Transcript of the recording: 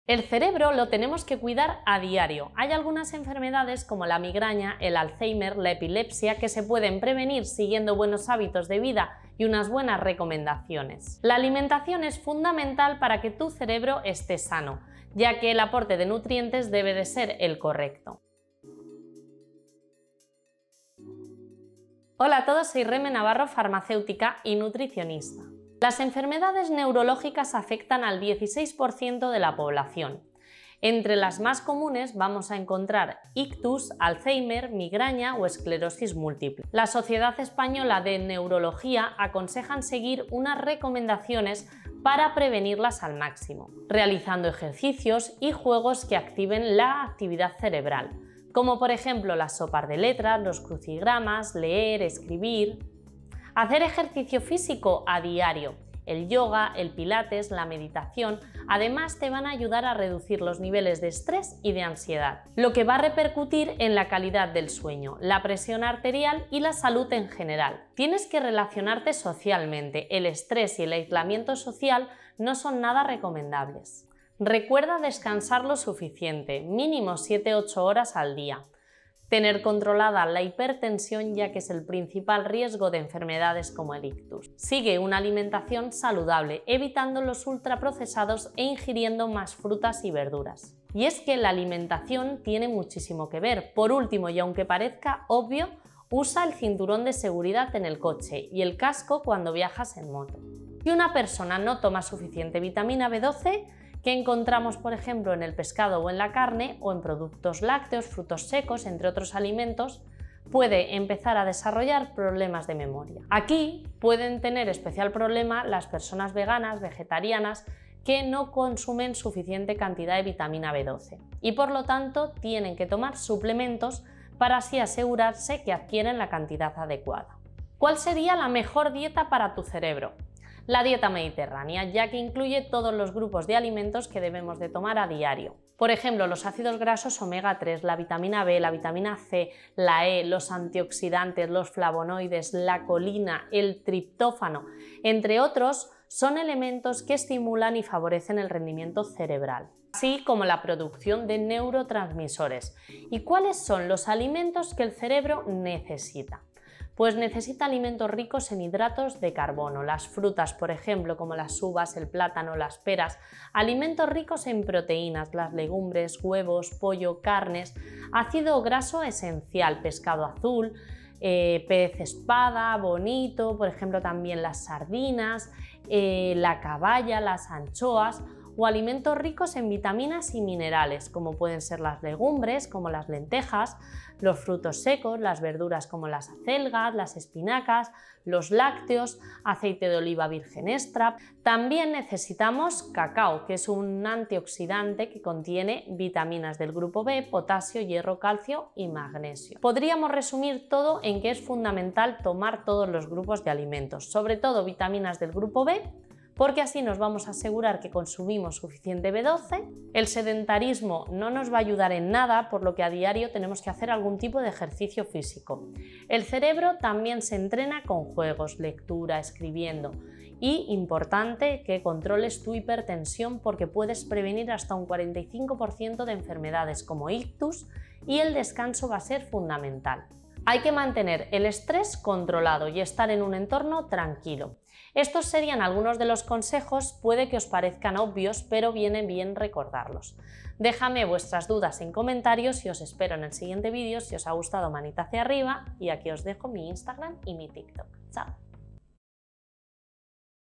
El cerebro lo tenemos que cuidar a diario. Hay algunas enfermedades como la migraña, el Alzheimer, la epilepsia que se pueden prevenir siguiendo buenos hábitos de vida y unas buenas recomendaciones. La alimentación es fundamental para que tu cerebro esté sano, ya que el aporte de nutrientes debe de ser el correcto. Hola a todos, soy Reme Navarro, farmacéutica y nutricionista. Las enfermedades neurológicas afectan al 16% de la población. Entre las más comunes vamos a encontrar ictus, Alzheimer, migraña o esclerosis múltiple. La Sociedad Española de Neurología aconsejan seguir unas recomendaciones para prevenirlas al máximo, realizando ejercicios y juegos que activen la actividad cerebral, como por ejemplo las sopas de letras, los crucigramas, leer, escribir. Hacer ejercicio físico a diario, el yoga, el pilates, la meditación, además te van a ayudar a reducir los niveles de estrés y de ansiedad, lo que va a repercutir en la calidad del sueño, la presión arterial y la salud en general. Tienes que relacionarte socialmente, el estrés y el aislamiento social no son nada recomendables. Recuerda descansar lo suficiente, mínimo 7-8 horas al día. Tener controlada la hipertensión, ya que es el principal riesgo de enfermedades como el ictus. Sigue una alimentación saludable, evitando los ultraprocesados e ingiriendo más frutas y verduras. Y es que la alimentación tiene muchísimo que ver. Por último, y aunque parezca obvio, usa el cinturón de seguridad en el coche y el casco cuando viajas en moto. Si una persona no toma suficiente vitamina B12, que encontramos por ejemplo en el pescado o en la carne o en productos lácteos, frutos secos, entre otros alimentos, puede empezar a desarrollar problemas de memoria. Aquí pueden tener especial problema las personas veganas, vegetarianas, que no consumen suficiente cantidad de vitamina B12 y por lo tanto tienen que tomar suplementos para así asegurarse que adquieren la cantidad adecuada. ¿Cuál sería la mejor dieta para tu cerebro? La dieta mediterránea, ya que incluye todos los grupos de alimentos que debemos de tomar a diario. Por ejemplo, los ácidos grasos omega 3, la vitamina B, la vitamina C, la E, los antioxidantes, los flavonoides, la colina, el triptófano, entre otros, son elementos que estimulan y favorecen el rendimiento cerebral, así como la producción de neurotransmisores. ¿Y cuáles son los alimentos que el cerebro necesita? Pues necesita alimentos ricos en hidratos de carbono, las frutas, por ejemplo, como las uvas, el plátano, las peras, alimentos ricos en proteínas, las legumbres, huevos, pollo, carnes, ácido graso esencial, pescado azul, pez espada, bonito, por ejemplo también las sardinas, la caballa, las anchoas, o alimentos ricos en vitaminas y minerales, como pueden ser las legumbres, como las lentejas, los frutos secos, las verduras como las acelgas, las espinacas, los lácteos, aceite de oliva virgen extra. También necesitamos cacao, que es un antioxidante que contiene vitaminas del grupo B, potasio, hierro, calcio y magnesio. Podríamos resumir todo en que es fundamental tomar todos los grupos de alimentos, sobre todo vitaminas del grupo B, porque así nos vamos a asegurar que consumimos suficiente B12. El sedentarismo no nos va a ayudar en nada, por lo que a diario tenemos que hacer algún tipo de ejercicio físico. El cerebro también se entrena con juegos, lectura, escribiendo. Y importante que controles tu hipertensión, porque puedes prevenir hasta un 45% de enfermedades como ictus, y el descanso va a ser fundamental. Hay que mantener el estrés controlado y estar en un entorno tranquilo. Estos serían algunos de los consejos, puede que os parezcan obvios, pero viene bien recordarlos. Déjame vuestras dudas en comentarios y os espero en el siguiente vídeo. Si os ha gustado, manita hacia arriba, y aquí os dejo mi Instagram y mi TikTok. ¡Chao!